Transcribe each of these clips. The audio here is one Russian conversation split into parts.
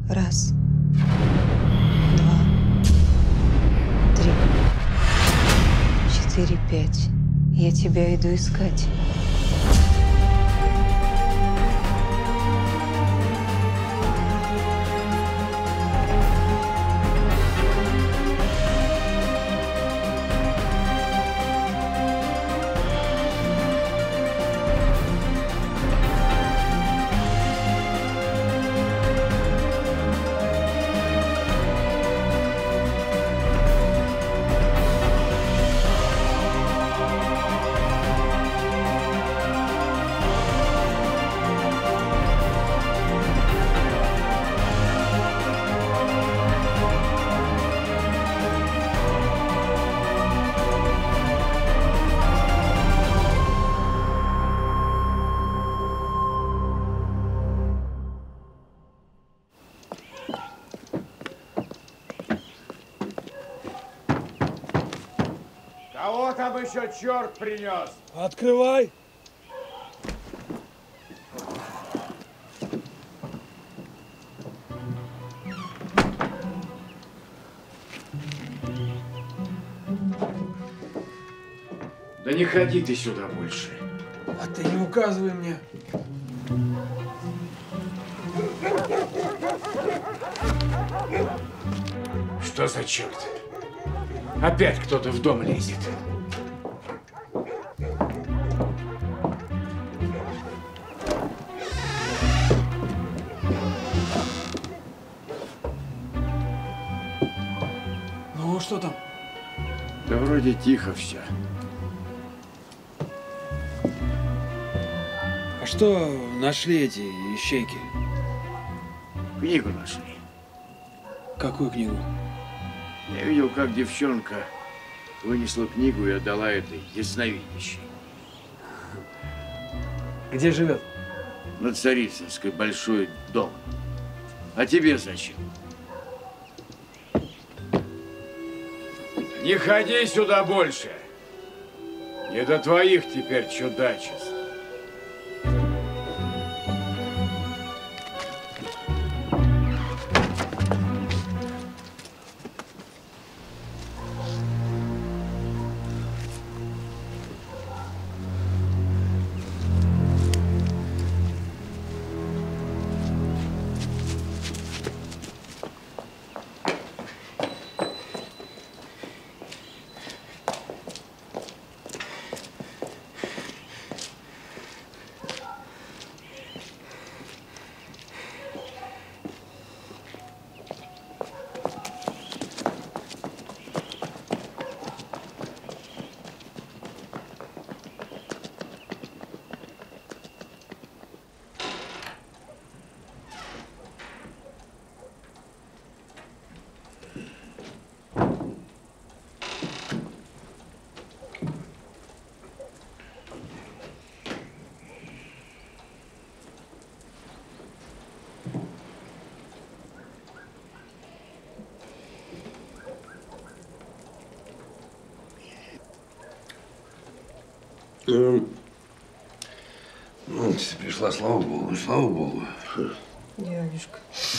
Раз, два, три, 4, 5. Я тебя иду искать. Кого там еще черт принес? Открывай! Да не ходи ты сюда больше. А ты не указывай мне. Что за черт? Опять кто-то в дом лезет. Ну, что там? Да вроде тихо все. А что нашли эти ищейки? Книгу нашли. Какую книгу? Я видел, как девчонка вынесла книгу и отдала этой ясновидящей. Где живет? На Царицынской большой дом. А тебе зачем? Не ходи сюда больше. Не до твоих теперь чудачеств. Ну, ты пришла, слава богу, слава богу. Дядюшка,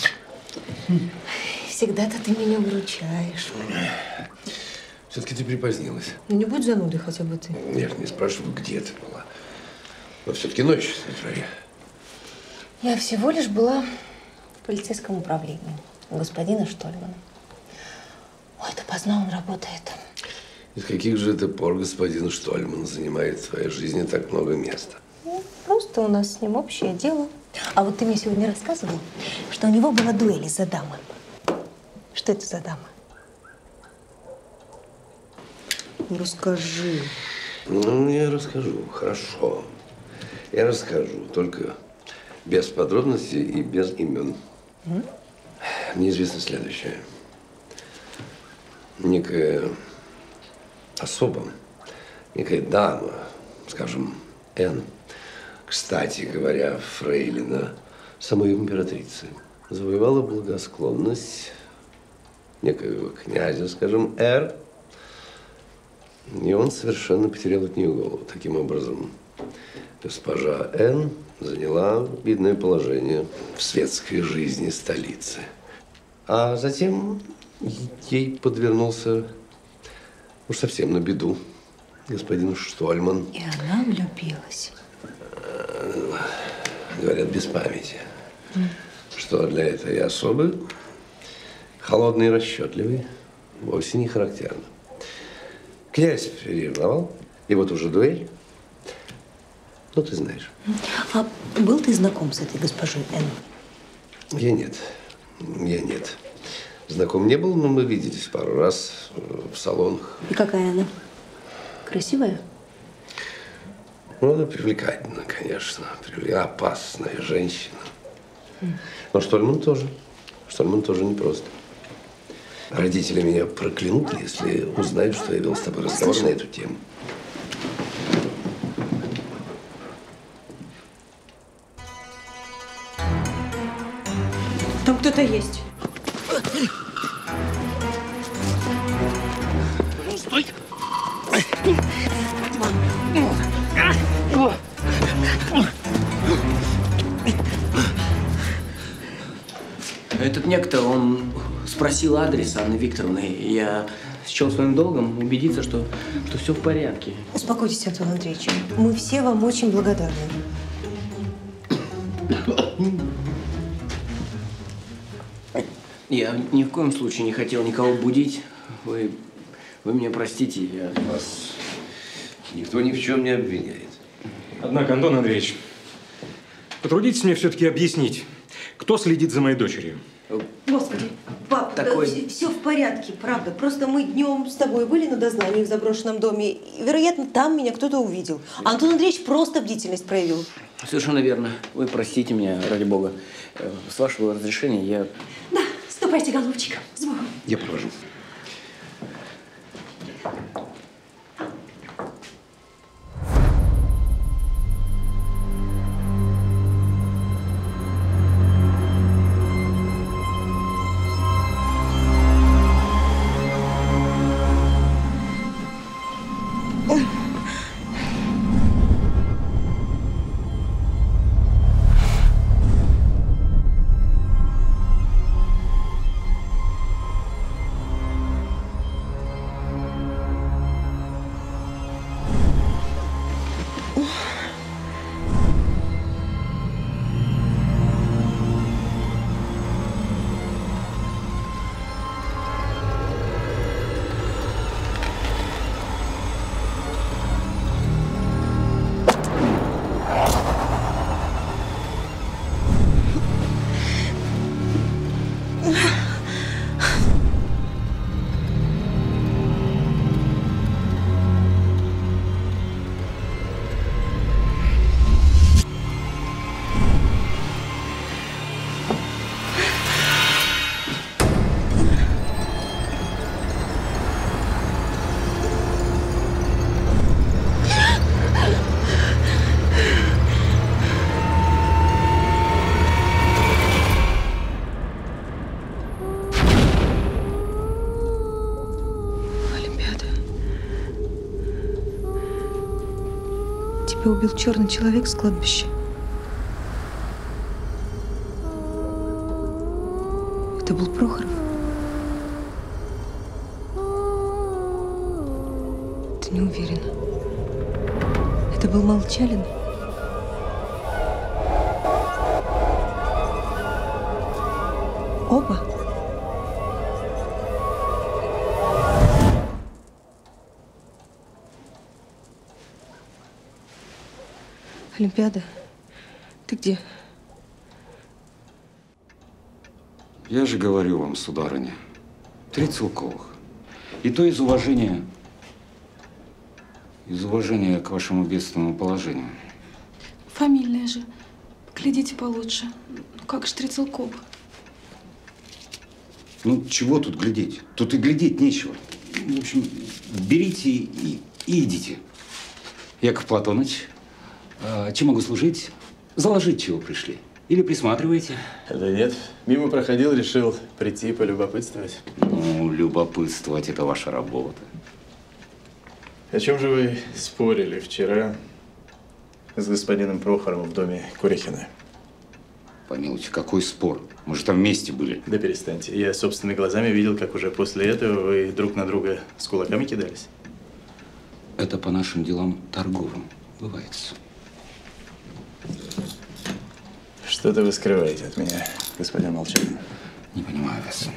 всегда-то ты меня выручаешь. Все-таки ты припозднилась. Ну не будь занудой хотя бы ты. Я же не спрашиваю, где ты была. Но все-таки ночь на дворе. Я всего лишь была в полицейском управлении у господина Штольмана. Ой, допоздна он работает. Из каких же это пор господин Штольман занимает в твоей жизни так много места? Ну, просто у нас с ним общее дело. А вот ты мне сегодня рассказывал, что у него была дуэль из-за дамы. Что это за дама? Ну, расскажи. Ну, я расскажу. Хорошо. Я расскажу. Только без подробностей и без имен. Мне известно следующее. Некая особа, некая дама, скажем, Н, кстати говоря, фрейлина самой императрицы, завоевала благосклонность некоего князя, скажем, Р, и он совершенно потерял от нее голову. Таким образом, Госпожа Н. заняла видное положение в светской жизни столицы. А затем ей подвернулся уж совсем на беду господин Штольман. И она влюбилась. Говорят, без памяти. Что для этой особы холодный и расчетливый вовсе не характерно. Князь ревновал, и вот уже дуэль. Ну, ты знаешь. А был ты знаком с этой госпожой Н? Я нет. Я нет. Знаком не был, но мы виделись пару раз в салонах. И какая она? Красивая? Ну, она привлекательна, конечно. Опасная женщина. Но Штольман тоже. Штольман тоже непросто. Родители меня проклянут, если узнают, что я вел с тобой разговор на эту тему. Там кто-то есть. Стой! Этот некто, он спросил адрес Анны Викторовны. Я счел своим долгом убедиться, что все в порядке. Успокойтесь, Антон Андреевич. Мы все вам очень благодарны. Я ни в коем случае не хотел никого будить. Вы меня простите, я… Вас никто ни в чем не обвиняет. Однако, Антон Андреевич, потрудитесь мне все-таки объяснить, кто следит за моей дочерью? Господи, пап, Такой- да, все в порядке, правда. Просто мы днем с тобой были на дознании в заброшенном доме. И, вероятно, там меня кто-то увидел. Антон Андреевич просто бдительность проявил. Совершенно верно. Вы простите меня, ради бога. С вашего разрешения я… Да, ступайте, голубчик, с Богом. Я провожу. Тебя убил черный человек с кладбища. Это был Прохоров. Ты не уверена. Это был Молчалин. Оба? Олимпиада, ты где? Я же говорю вам, сударыня, 3 Целковых. И то из уважения к вашему бедственному положению. Фамильная же. Глядите получше. Ну как же 3 Целковых? Ну, чего тут глядеть? Тут и глядеть нечего. В общем, берите и идите. Яков Платоныч, чем могу служить? Заложить чего пришли? Или присматриваете? Да нет, мимо проходил, решил прийти полюбопытствовать. Ну, любопытствовать – это ваша работа. О чем же вы спорили вчера с господином Прохоровым в доме Курехина. Помилуйте, какой спор? Мы же там вместе были. Да перестаньте. Я собственными глазами видел, как уже после этого вы друг на друга с кулаками кидались. Это по нашим делам торговым бывает. Что-то вы скрываете от меня, господин Молчанин. Не понимаю вас.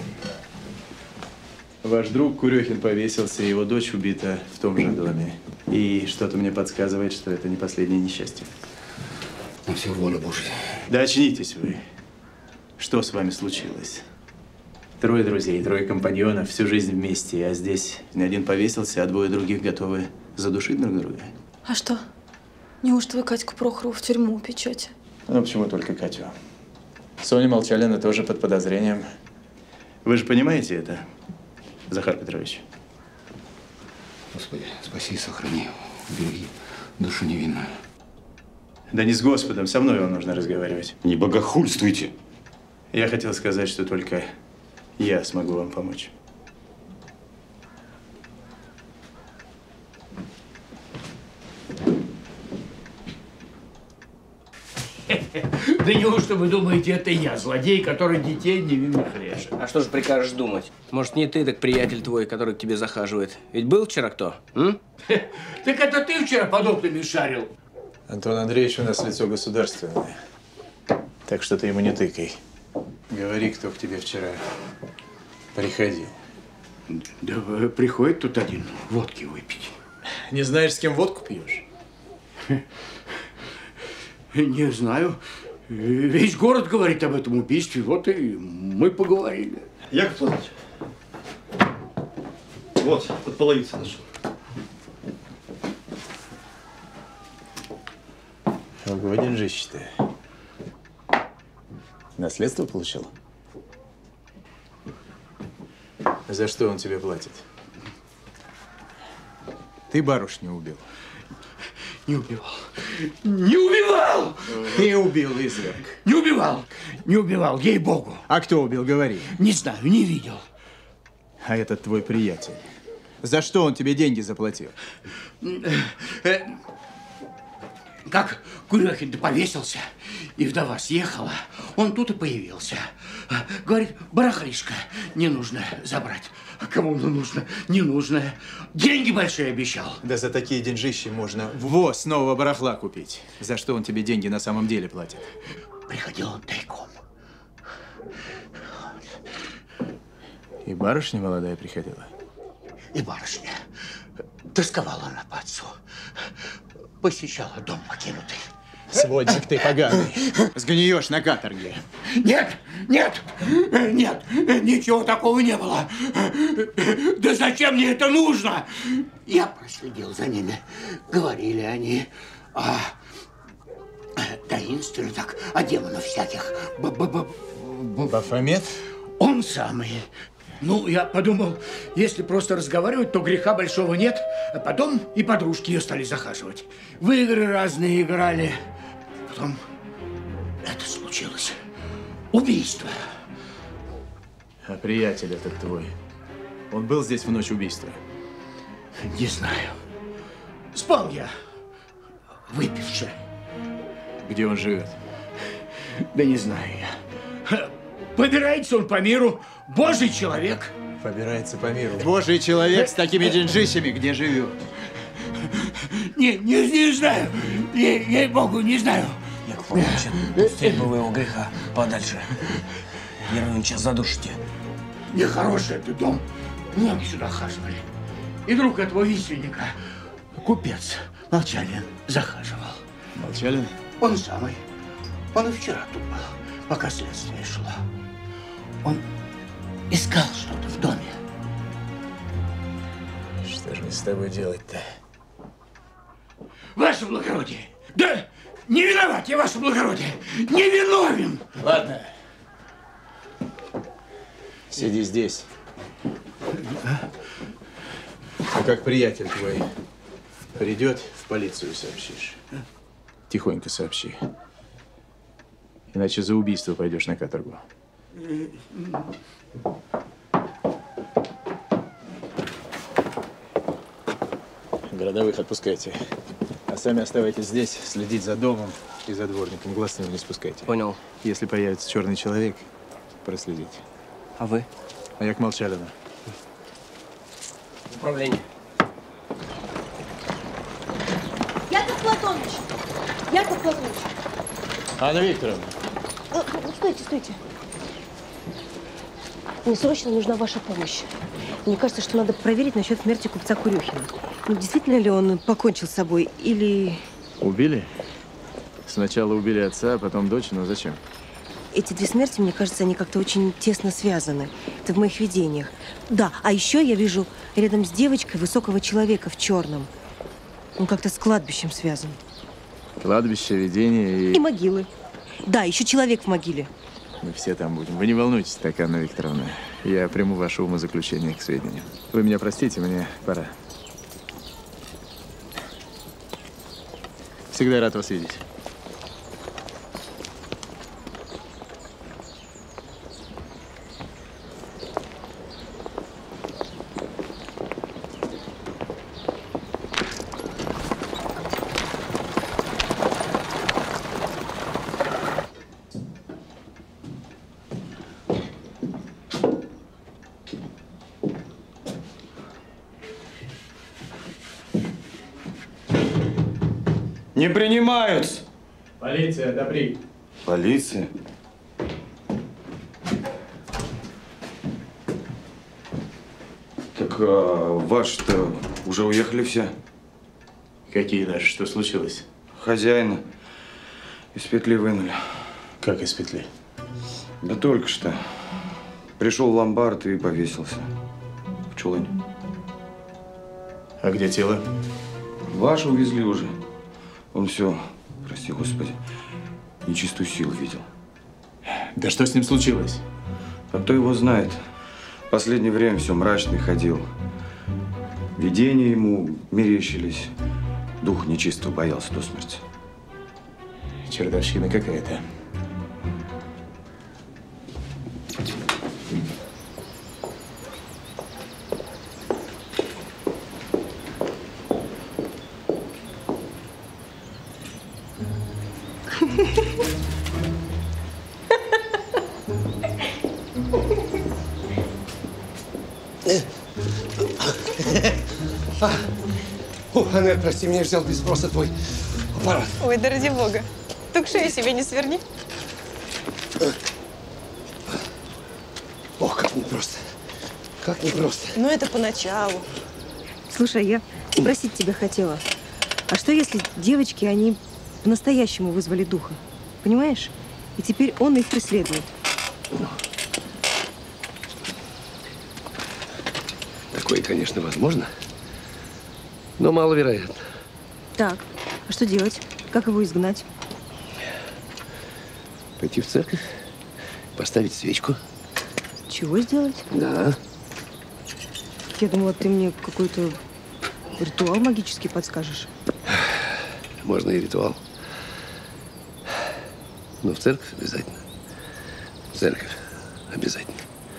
Ваш друг Курехин повесился, его дочь убита в том же доме. И что-то мне подсказывает, что это не последнее несчастье. На все воля Божья. Да очнитесь вы. Что с вами случилось? Трое друзей, трое компаньонов, всю жизнь вместе. А здесь ни один повесился, а двое других готовы задушить друг друга. А что? Неужто вы Катьку Прохорову в тюрьму упечете? Ну, почему только Катю? Соня Молчалина тоже под подозрением. Вы же понимаете это, Захар Петрович? Господи, спаси и сохрани. Береги душу невинную. Да не с Господом, со мной вам нужно разговаривать. Не богохульствуйте. Я хотел сказать, что только я смогу вам помочь. Да неужто вы думаете, это я, злодей, который детей невинных режет? А что же прикажешь думать? Может, не ты, так приятель твой, который к тебе захаживает. Ведь был вчера кто? Так это ты вчера под окнами шарил? Антон Андреевич у нас лицо государственное. Так что ты ему не тыкай. Говори, кто к тебе вчера приходил. Да приходит тут один водки выпить. Не знаешь, с кем водку пьешь? Не знаю. Весь город говорит об этом убийстве. Вот и мы поговорили. Яков Платоныч. Вот, под половицей нашел. Ого, деньжище ты. Наследство получил? За что он тебе платит? Ты барышню убил. Не убивал. Не убивал! Ты убил, изверг. Не убивал. Не убивал, ей-богу. А кто убил, говори. Не знаю, не видел. А этот твой приятель. За что он тебе деньги заплатил? Как Курехин-то повесился, и вдова съехала, он тут и появился. Говорит, барахлишко не нужно забрать. А кому оно нужно? Не нужно. Деньги большие обещал. Да за такие деньжищи можно ввоз нового барахла купить. За что он тебе деньги на самом деле платит? Приходил он тайком. И барышня молодая приходила? И барышня. Тосковала она по отцу. Посещала дом покинутый. Сводник ты поганый. Сгниешь на каторге. Нет, нет, нет, ничего такого не было. Да зачем мне это нужно? Я проследил за ними. Говорили они таинственно так, о демонах всяких. Бафомет? Он самый. Ну, я подумал, если просто разговаривать, то греха большого нет. А потом и подружки ее стали захаживать. В игры разные играли. Потом это случилось. Убийство. А приятель этот твой, он был здесь в ночь убийства? Не знаю. Спал я, выпивши. Где он живет? Да не знаю я. Побирается он по миру. Божий человек. Побирается по миру. Божий человек с такими деньжищами где живет? Не знаю. Ей-богу, не знаю. Яков Платоныч, пустить бы вы его греха подальше. Нервно сейчас задушите. Нехороший это дом. Многие сюда хаживали. И друг этого висельника, купец Молчалин, захаживал. Молчалин? Он самый. Он и вчера тут был, пока следствие шло. Он искал что-то в доме. Что же мне с тобой делать-то? Ваше благородие! Да не виноват я, ваше благородие! Не виновен! Ладно. Сиди здесь. А как приятель твой придет, в полицию сообщишь. Тихонько сообщи. Иначе за убийство пойдешь на каторгу. Городовых отпускайте. сами оставайтесь здесь, следить за домом и за дворником. Глаз с него не спускайте. Понял. Если появится черный человек, проследите. А вы? А як Молчалина. Управление. Яков Платоныч! Яков Платоныч! Анна Викторовна. Стойте, стойте. Мне срочно нужна ваша помощь. Мне кажется, что надо проверить насчет смерти купца Курехина. Ну, действительно ли он покончил с собой, или… Убили? Сначала убили отца, а потом дочь, но зачем? Эти две смерти, мне кажется, они как-то очень тесно связаны. Это в моих видениях. Да, а еще я вижу рядом с девочкой высокого человека в черном. Он как-то с кладбищем связан. Кладбище, видение И могилы. Да, еще человек в могиле. Мы все там будем. Вы не волнуйтесь так, Анна Викторовна. Я приму ваше умозаключение к сведению. Вы меня простите, мне пора. Всегда рад вас видеть. Не принимаются. Полиция, добри. Полиция? Так ваши-то уже уехали все. Какие наши? Что случилось? Хозяина из петли вынули. Как из петли? Да только что. Пришел в ломбард и повесился. В чулане. А где тело? Ваше увезли уже. Он все, прости господи, нечистую силу видел. Да что с ним случилось? А кто его знает? В последнее время все мрачный ходил. Видения ему мерещились. Дух нечистого боялся до смерти. Чертовщина какая-то. Анель, прости, меня взял без спроса твой аппарат. Ой, да ради бога. Только шею себе не сверни. Ох, как непросто. Как непросто. Ну, это поначалу. Слушай, я спросить тебя хотела. А что, если девочки, они по-настоящему вызвали духа? Понимаешь? И теперь он их преследует. Такое, конечно, возможно, но маловероятно. Так, а что делать? Как его изгнать? Пойти в церковь, поставить свечку. Чего сделать? Да. Я думала, ты мне какой-то ритуал магический подскажешь. Можно и ритуал. Но в церковь обязательно. В церковь обязательно.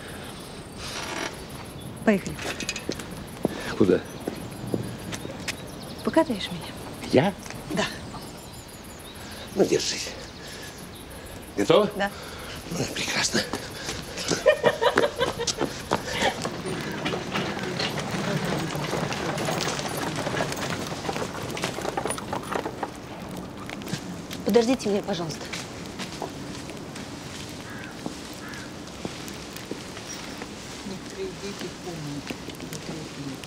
Поехали. Куда? Покатаешь меня? Я? Да. Ну, держись. Готова? Да. Ну, прекрасно. Подождите меня, пожалуйста. Некоторые дети помнят, до 3 лет.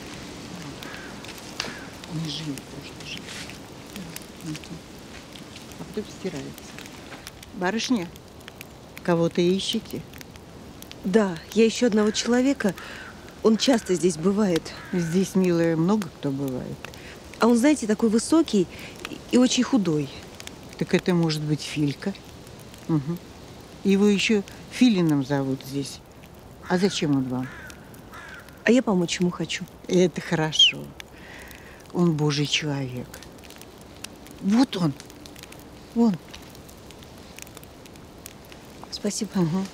Не живут просто живут. А потом стирается. Барышня, кого-то ищете? Да, я ищу одного человека. Он часто здесь бывает. Здесь, милая, много кто бывает. А он, знаете, такой высокий и очень худой. Так это может быть Филька. Угу. Его еще Филином зовут здесь. А зачем он вам? А я помочь ему хочу. Это хорошо. Он Божий человек. Вот он. Вон. Спасибо. Угу.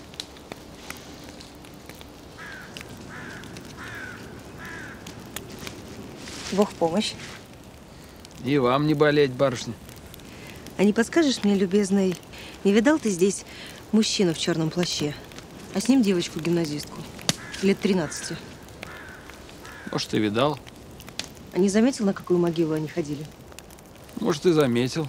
Бог в помощь. И вам не болеть, барышня. А не подскажешь мне, любезный, не видал ты здесь мужчину в черном плаще, а с ним девочку-гимназистку, лет 13? Может, и видал. А не заметил, на какую могилу они ходили? Может, и заметил.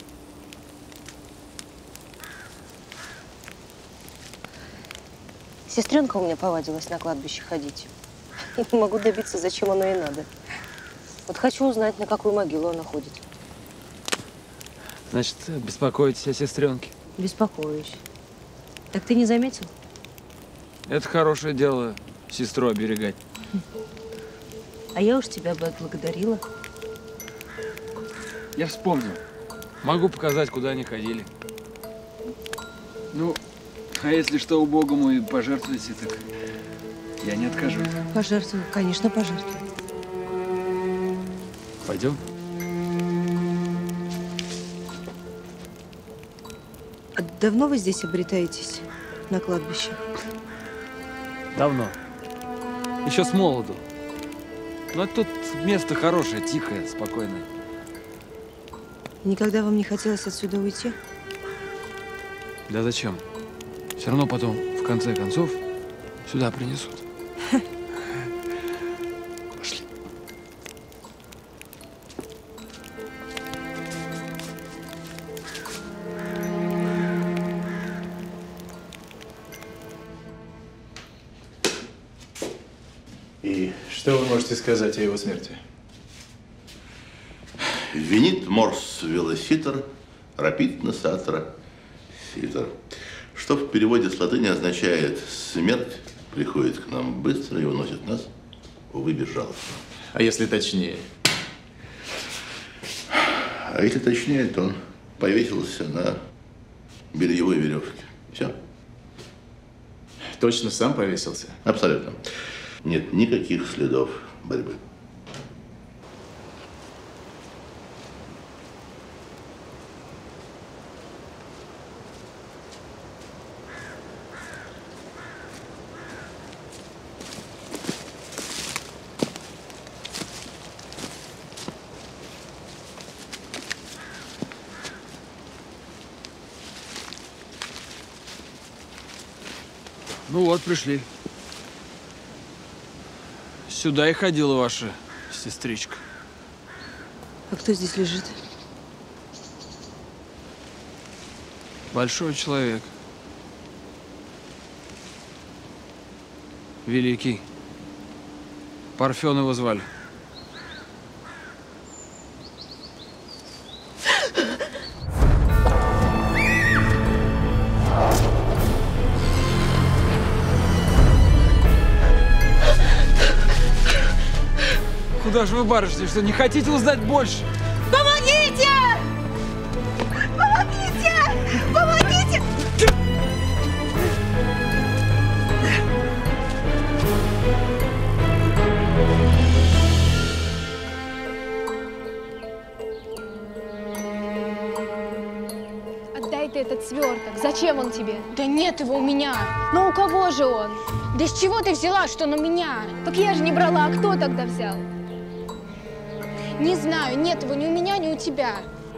Сестренка у меня повадилась на кладбище ходить. И не могу добиться, зачем оно ей надо. Вот хочу узнать, на какую могилу она ходит. Значит, беспокоитесь о сестренке? Беспокоюсь. Так ты не заметил? Это хорошее дело, сестру оберегать. А я уж тебя бы отблагодарила. Я вспомнил. Могу показать, куда они ходили. Ну, а если что убогому и пожертвуете, так я не откажусь. Пожертвую, конечно, пожертвую. Пойдем? А давно вы здесь обретаетесь, на кладбище? Давно. Еще с молоду. Но тут место хорошее, тихое, спокойное. Никогда вам не хотелось отсюда уйти? Да зачем? Все равно потом, в конце концов, сюда принесут. Пошли. И что вы можете сказать о его смерти? Винит морс велоситер, рапид носатора ситер. Что в переводе с латыни означает «смерть приходит к нам быстро и уносит нас, увы, безжалостно». А если точнее? А если точнее, то он повесился на бельевой веревке. Все. Точно сам повесился? Абсолютно. Нет никаких следов борьбы. Ну вот, пришли. Сюда и ходила ваша сестричка. А кто здесь лежит? Большой человек. Великий. Парфен его звали. Куда же вы, барышня, что не хотите узнать больше? Помогите! Помогите! Помогите! Отдай ты этот сверток. Зачем он тебе? Да нет его у меня. Но у кого же он? Да с чего ты взяла, что он у меня? Так я же не брала, а кто тогда взял? Не знаю, нет его ни у меня, ни у тебя.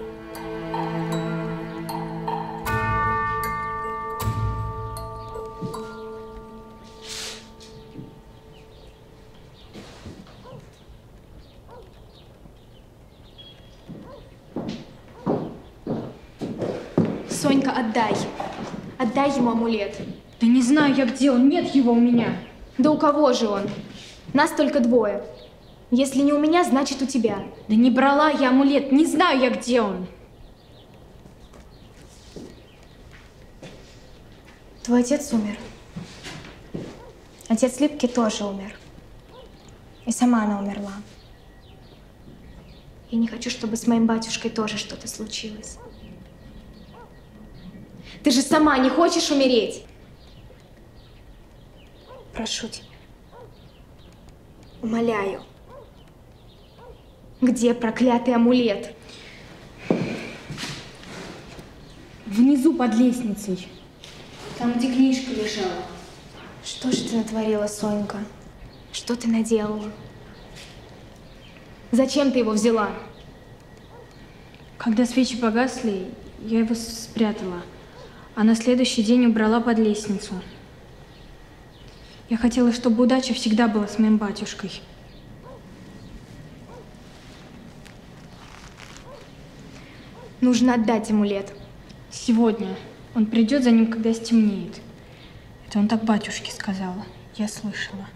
Сонька, отдай. Отдай ему амулет. Да не знаю я, где он. Нет его у меня. Да у кого же он? Нас только двое. Если не у меня, значит у тебя. Да не брала я амулет, не знаю я, где он. Твой отец умер. Отец Липки тоже умер. И сама она умерла. Я не хочу, чтобы с моим батюшкой тоже что-то случилось. Ты же сама не хочешь умереть? Прошу тебя. Умоляю. Где проклятый амулет? Внизу под лестницей. Там, где книжка лежала. Что же ты натворила, Сонька? Что ты наделала? Зачем ты его взяла? Когда свечи погасли, я его спрятала, а на следующий день убрала под лестницу. Я хотела, чтобы удача всегда была с моим батюшкой. Нужно отдать амулет. Сегодня. Он придет за ним, когда стемнеет. Это он так батюшке сказал. Я слышала.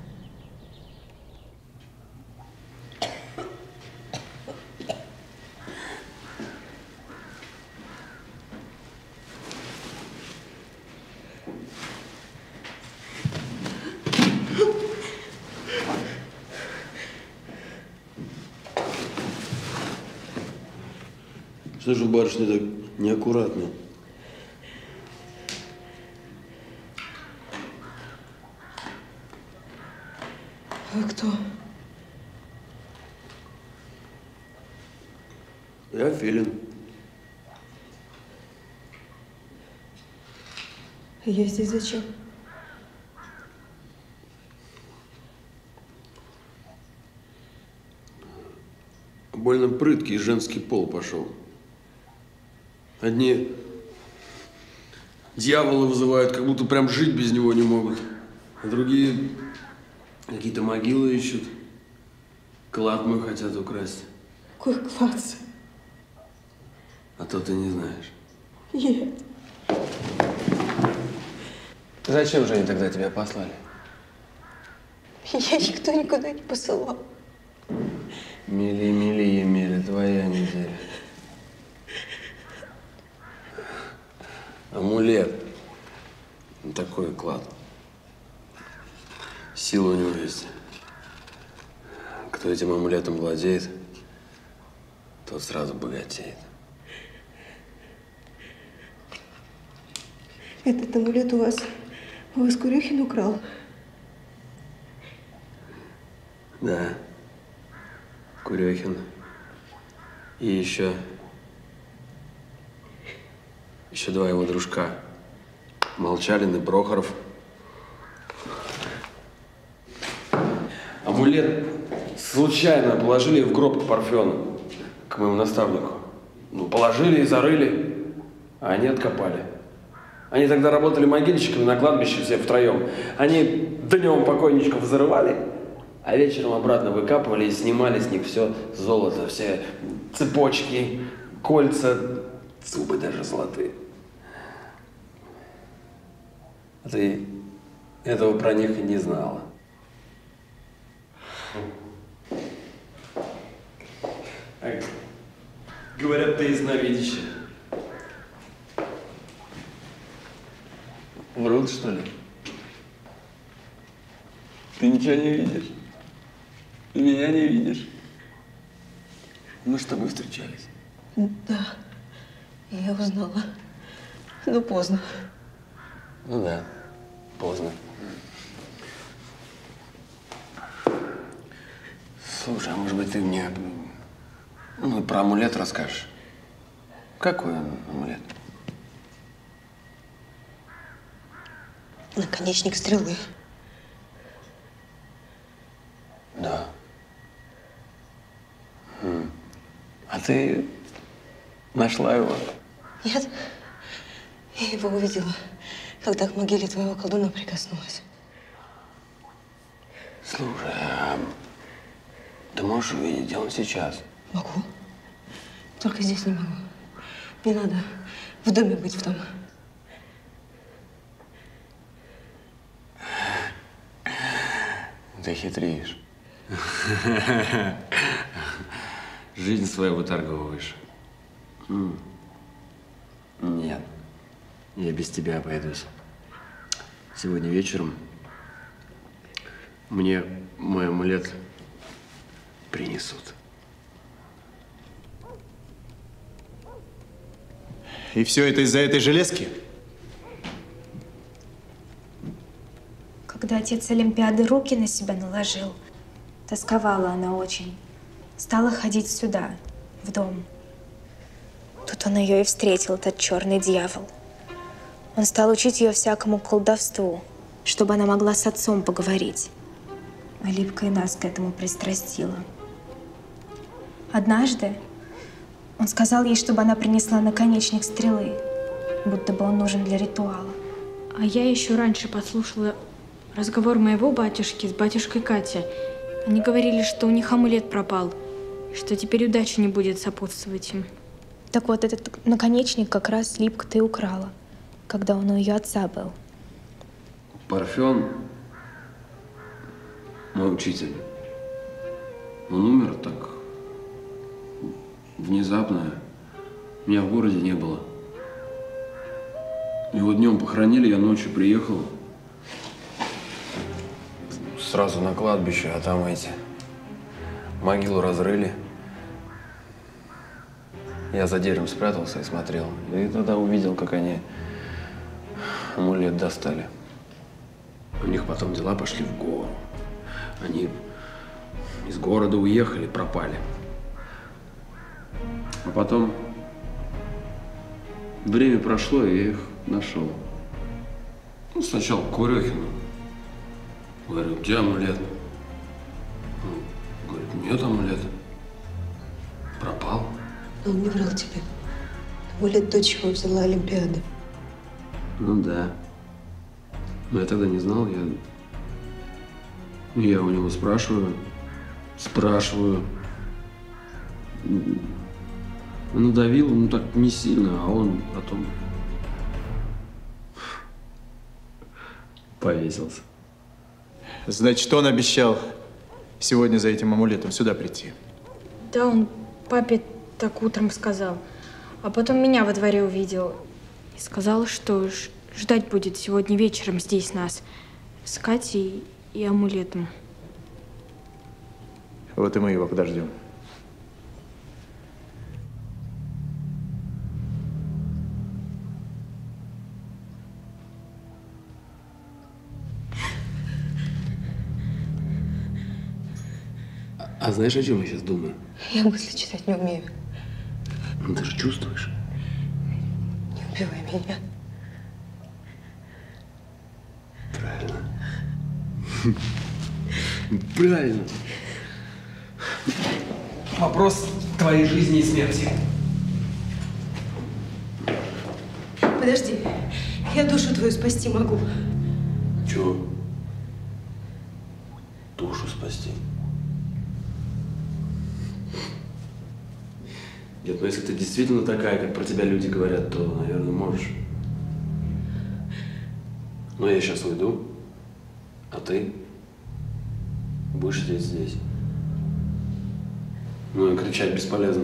Что же барышня так неаккуратно? Вы кто? Я Филин. Я здесь зачем? Больно прыткий женский пол пошел. Одни дьяволы вызывают, как будто прям жить без него не могут. А другие какие-то могилы ищут. Клад мой хотят украсть. Какой клад? А то ты не знаешь. Нет. Зачем же они тогда тебя послали? Я никто никуда не посылал. Мили, Емеля, твоя неделя. Амулет. Такой клад. Сила у него есть. Кто этим амулетом владеет, тот сразу богатеет. Этот амулет у вас Курехин украл? Да. Курехин. И еще два его дружка. Молчалин и Прохоров. Амулет случайно положили в гроб к Парфену, к моему наставнику. Ну, положили и зарыли, а они откопали. Они тогда работали могильщиками на кладбище все втроем. Они днем покойничков зарывали, а вечером обратно выкапывали и снимали с них все золото, все цепочки, кольца, зубы даже золотые. А ты этого про них и не знала. Говорят, ты ясновидящая. Врут, что ли? Ты ничего не видишь? Меня не видишь? Мы с тобой встречались. Да, я узнала. Но поздно. Ну да, поздно. Слушай, а может быть ты мне про амулет расскажешь? Какой он амулет? Наконечник стрелы. Да. А ты нашла его? Нет, я его увидела, когда к могиле твоего колдуна прикоснулась. Слушай, а ты можешь увидеть, где он сейчас? Могу. Только здесь не могу. Мне надо в доме быть в том. Ты хитришь. Жизнь свою выторговываешь. Нет, я без тебя обойдусь. Сегодня вечером мне мой амулет принесут. И все это из-за этой железки? Когда отец Олимпиады руки на себя наложил, тосковала она очень. Стала ходить сюда, в дом. Тут он ее и встретил, этот черный дьявол. Он стал учить ее всякому колдовству, чтобы она могла с отцом поговорить. А Липка и нас к этому пристрастила. Однажды Он сказал ей, чтобы она принесла наконечник стрелы, будто бы он нужен для ритуала. А я еще раньше подслушала разговор моего батюшки с батюшкой Кати. Они говорили, что у них амулет пропал, что теперь удача не будет сопутствовать им. Так вот, этот наконечник как раз Липка ты украла, когда он у ее отца был. Парфен, мой учитель, он умер так внезапно. Меня в городе не было. Его днем похоронили, я ночью приехал. Сразу на кладбище, а там эти могилу разрыли. Я за деревом спрятался и смотрел. И тогда увидел, как они амулет достали. У них потом дела пошли в гору. Они из города уехали, пропали. А потом время прошло, и я их нашел. Ну, сначала к Курехину. Говорю, где амулет? Он говорит, нет амулета. Пропал. Он не врал тебе. Амулет дочь его взяла Олимпиады. Ну да. Но я тогда не знал, я у него спрашиваю. Надавил, ну так не сильно, а он потом повесился. Значит, он обещал сегодня за этим амулетом сюда прийти. Да, он папе так утром сказал. А потом меня во дворе увидел. И сказал, что ждать будет сегодня вечером здесь нас. С Катей и амулетом. Вот и мы его подождем. А знаешь, о чем я сейчас думаю? Я мысли читать не умею. Ну, ты же чувствуешь. Не убивай меня. Правильно. Вопрос твоей жизни и смерти. Подожди. Я душу твою спасти могу. Чего? Душу спасти? Нет, ну если ты действительно такая, как про тебя люди говорят, то, наверное, можешь. Но я сейчас уйду, а ты будешь сидеть здесь. Ну и кричать бесполезно.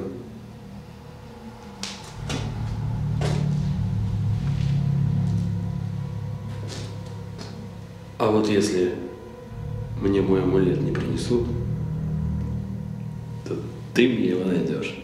А вот если мне мой амулет не принесут, то ты мне его найдешь.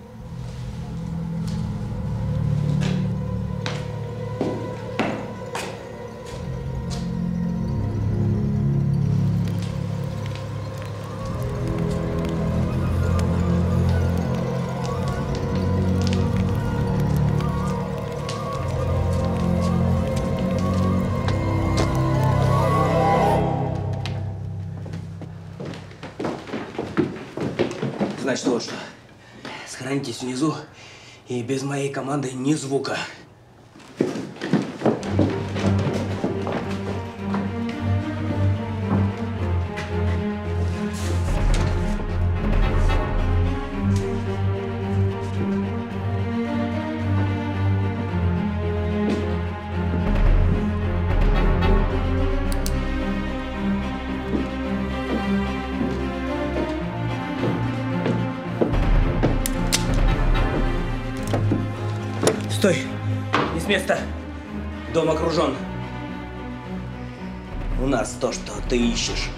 Значит, вот что. Сохранитесь внизу и без моей команды ни звука. Стой! Не с места! Дом окружен. У нас то, что ты ищешь.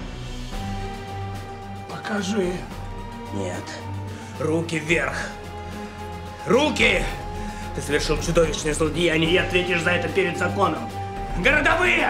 Покажи. Нет. Руки вверх! Руки! Ты совершил чудовищное злодеяние и ответишь за это перед законом. Городовые!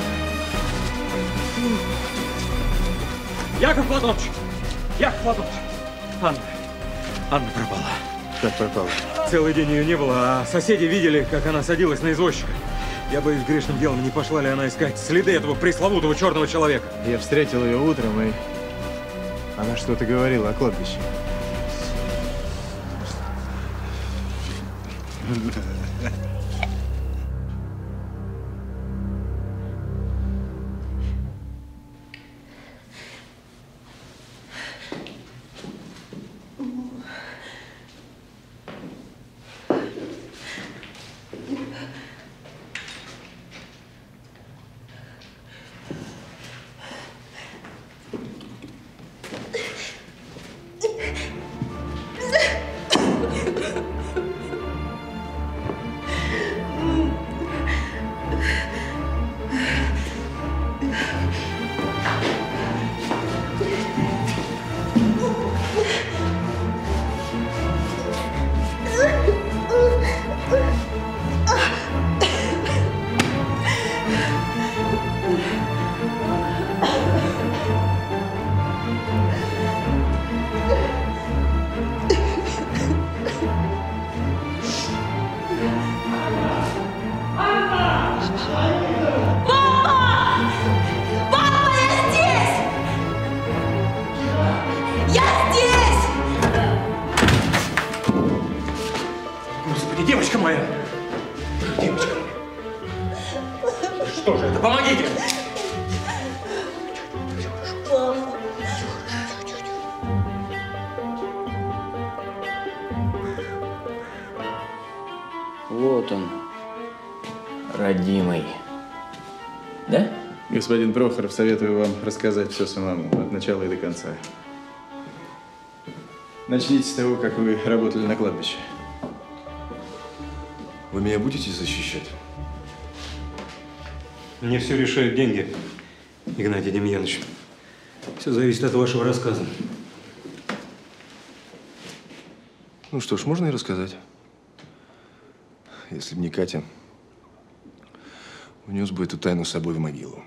Яков Платонович! Яков Платонович! Анна пропала. Как пропала? Целый день ее не было, а соседи видели, как она садилась на извозчика. Я боюсь, грешным делом не пошла ли она искать следы этого пресловутого черного человека. Я встретил ее утром, и она что-то говорила о кладбище. Девочка моя! Девочка! Что же это? Помогите! Вот он, родимый. Да? Господин Прохоров, советую вам рассказать все самому, от начала и до конца. Начните с того, как вы работали на кладбище. Вы меня будете защищать? Мне все решают деньги, Игнатий Демьянович. Все зависит от вашего рассказа. Ну что ж, можно и рассказать. Если бы не Катя, унес бы эту тайну с собой в могилу.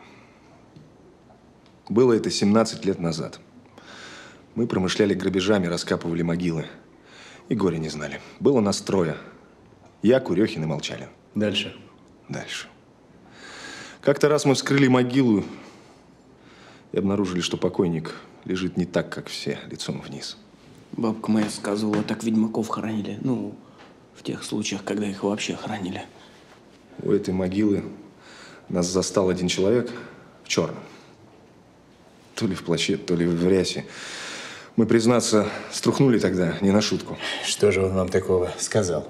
Было это 17 лет назад. Мы промышляли грабежами, раскапывали могилы. И горя не знали. Было нас трое. Я, Курехин и Молчалин. Дальше? Дальше. Как-то раз мы вскрыли могилу и обнаружили, что покойник лежит не так, как все, лицом вниз. Бабка моя сказывала, так ведьмаков хоронили. Ну, в тех случаях, когда их вообще хоронили. У этой могилы нас застал один человек в черном. То ли в плаще, то ли в рясе. Мы, признаться, струхнули тогда, не на шутку. Что же он вам такого сказал?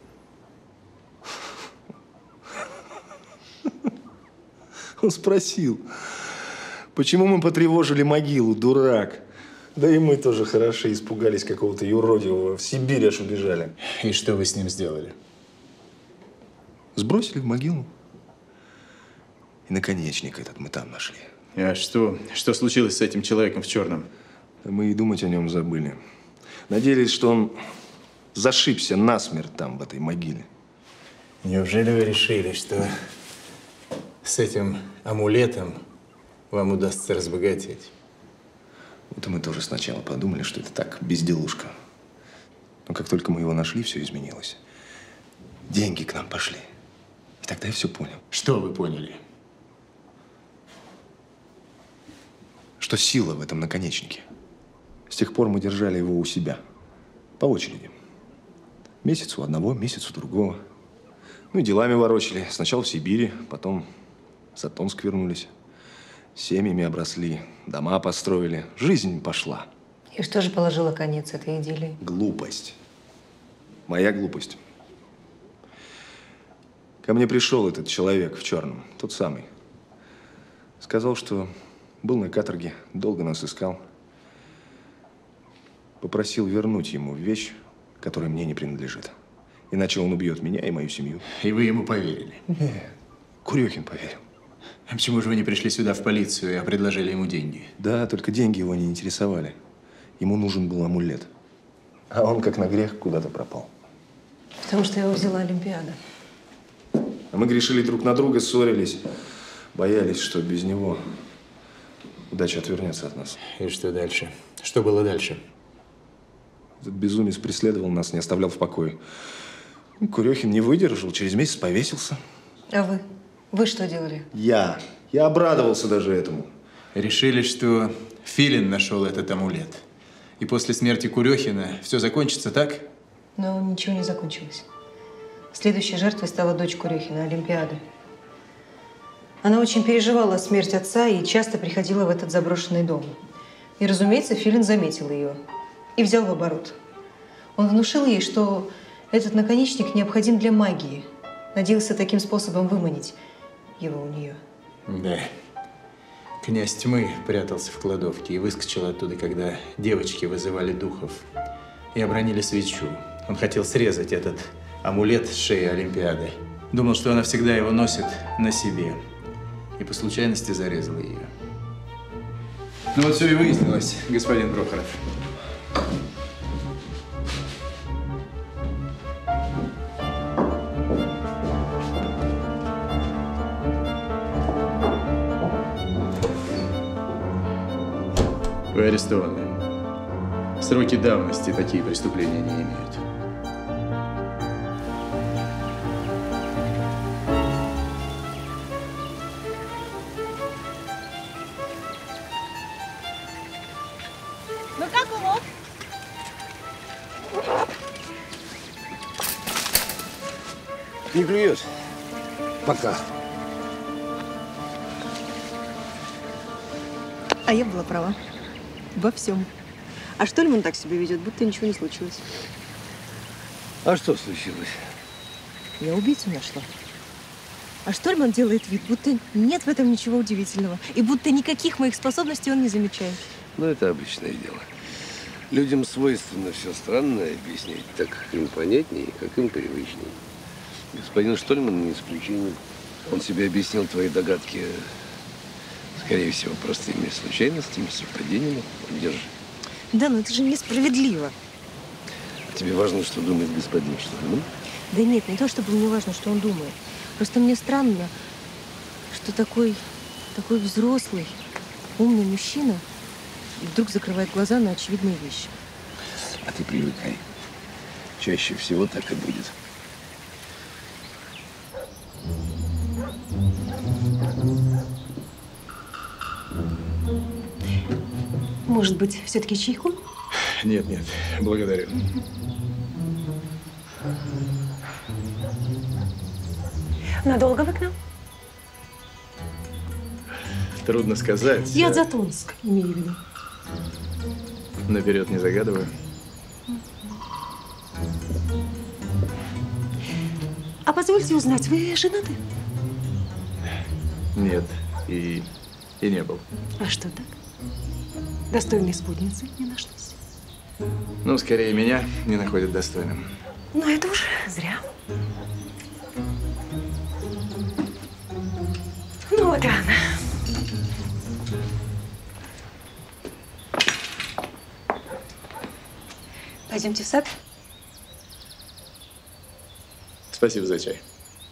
Он спросил, почему мы потревожили могилу, дурак. Да и мы тоже хорошо испугались какого-то юродивого. В Сибирь аж убежали. И что вы с ним сделали? Сбросили в могилу. И наконечник этот мы там нашли. А что случилось с этим человеком в черном? Мы и думать о нем забыли. Надеялись, что он зашибся насмерть там, в этой могиле. Неужели вы решили, что с этим амулетом вам удастся разбогатеть? Вот и мы тоже сначала подумали, что это так, безделушка. Но как только мы его нашли, все изменилось. Деньги к нам пошли. И тогда я все понял. Что вы поняли? Что сила в этом наконечнике. С тех пор мы держали его у себя. По очереди. Месяц у одного, месяц у другого. Ну и делами ворочали. Сначала в Сибири, потом в Затонск вернулись. Семьями обросли, дома построили. Жизнь пошла. И что же положило конец этой идиллии? Глупость. Моя глупость. Ко мне пришел этот человек в черном, тот самый. Сказал, что был на каторге, долго нас искал. Попросил вернуть ему вещь, которая мне не принадлежит. Иначе он убьет меня и мою семью. И вы ему поверили? Нет. Курехин поверил. А почему же вы не пришли сюда в полицию, а предложили ему деньги? Да, только деньги его не интересовали. Ему нужен был амулет. А он, как на грех, куда-то пропал. Потому что его взяла Олимпиада. А мы грешили друг на друга, ссорились. Боялись, что без него удача отвернется от нас. И что дальше? Что было дальше? Этот безумец преследовал нас, не оставлял в покое. Ну, Курехин не выдержал, через месяц повесился. А вы? Вы что делали? Я обрадовался даже этому. Решили, что Филин нашел этот амулет. И после смерти Курехина все закончится так? Но ничего не закончилось. Следующей жертвой стала дочь Курехина, Олимпиада. Она очень переживала смерть отца и часто приходила в этот заброшенный дом. И, разумеется, Филин заметил ее и взял в оборот. Он внушил ей, что этот наконечник необходим для магии. Надеялся таким способом выманить его у нее. Да. Князь Тьмы прятался в кладовке и выскочил оттуда, когда девочки вызывали духов и обронили свечу. Он хотел срезать этот амулет с шеи Олимпиады. Думал, что она всегда его носит на себе. И по случайности зарезал ее. Ну вот все и выяснилось, господин Прохоров. Вы арестованы. Сроки давности такие преступления не имеют. Ну как улов? Не клюет. Пока. А я была права. Во всем. А Штольман так себя ведет, будто ничего не случилось. А что случилось? Я убийцу нашла. А Штольман делает вид, будто нет в этом ничего удивительного. И будто никаких моих способностей он не замечает. Ну, это обычное дело. Людям свойственно все странное объяснять так, как им понятнее, как им привычнее. Господин Штольман не исключение. Он себе объяснил твои догадки, скорее всего, простыми случайностями, совпадениями. Держи. Да, но это же несправедливо. Тебе важно, что думает господин Штольман? Да нет, не то чтобы мне важно, что он думает. Просто мне странно, что такой взрослый, умный мужчина вдруг закрывает глаза на очевидные вещи. А ты привыкай. Чаще всего так и будет. Может быть, все-таки чайку? Нет, благодарю. Надолго вы к нам? Трудно сказать. Я за Томск, имею в виду. Наперед не загадываю. А позвольте узнать, вы женаты? Нет, и не был. А что так? Достойной спутницы не нашлось. Ну, скорее, меня не находят достойным. Но это уже зря. Ну вот рано. Пойдемте в сад. Спасибо за чай.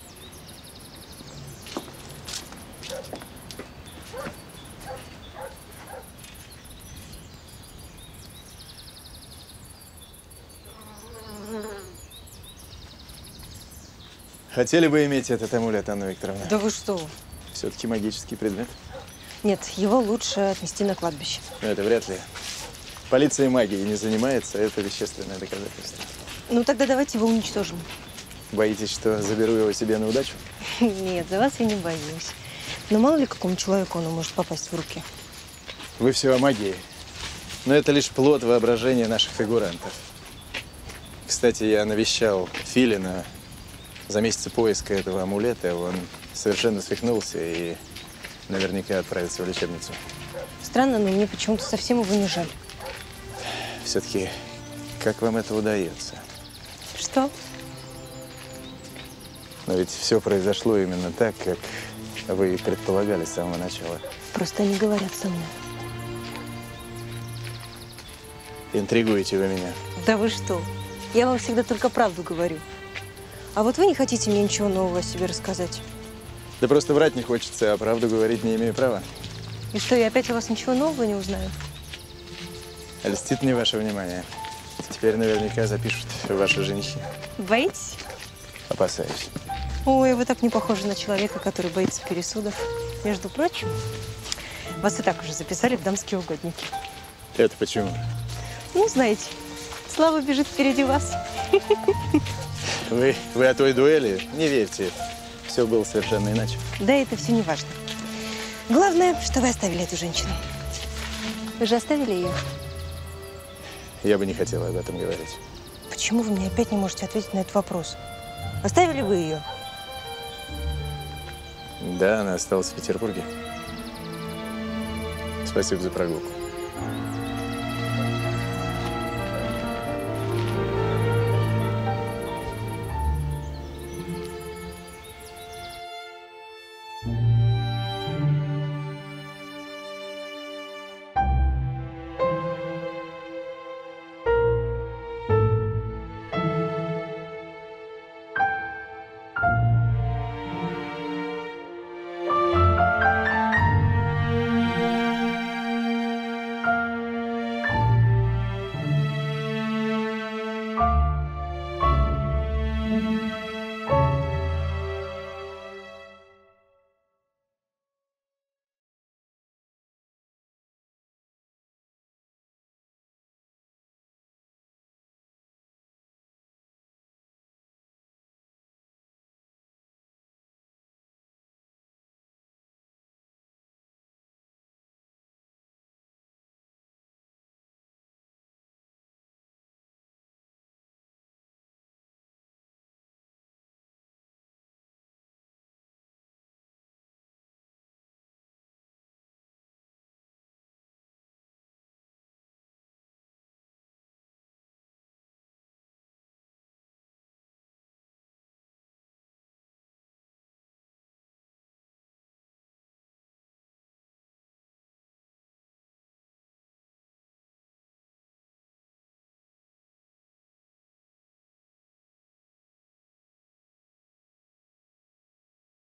Хотели бы иметь этот амулет, Анна Викторовна? Да вы что? Все-таки магический предмет. Нет, его лучше отнести на кладбище. Но это вряд ли. Полиция магией не занимается, это вещественное доказательство. Ну тогда давайте его уничтожим. Боитесь, что заберу его себе на удачу? Нет, за вас я не боюсь. Но мало ли какому человеку оно может попасть в руки. Вы все о магии. Но это лишь плод воображения наших фигурантов. Кстати, я навещал Филина. За месяцы поиска этого амулета он совершенно свихнулся и наверняка отправится в лечебницу. Странно, но мне почему-то совсем его не жаль. Все-таки, как вам это удается? Что? Но ведь все произошло именно так, как вы предполагали с самого начала. Просто они говорят со мной. Интригуете вы меня. Да вы что? Я вам всегда только правду говорю. А вот вы не хотите мне ничего нового о себе рассказать? Да просто врать не хочется, а правду говорить не имею права. И что, я опять у вас ничего нового не узнаю? Льстит мне ваше внимание. Теперь наверняка запишут ваши женихи. Боитесь? Опасаюсь. Ой, вы так не похожи на человека, который боится пересудов. Между прочим, вас и так уже записали в дамские угодники. Это почему? Ну, знаете, слава бежит впереди вас. Вы о той дуэли не верьте. Все было совершенно иначе. Да, это все не важно. Главное, что вы оставили эту женщину. Вы же оставили ее? Я бы не хотела об этом говорить. Почему вы мне опять не можете ответить на этот вопрос? Оставили вы ее? Да, она осталась в Петербурге. Спасибо за прогулку. Thank you.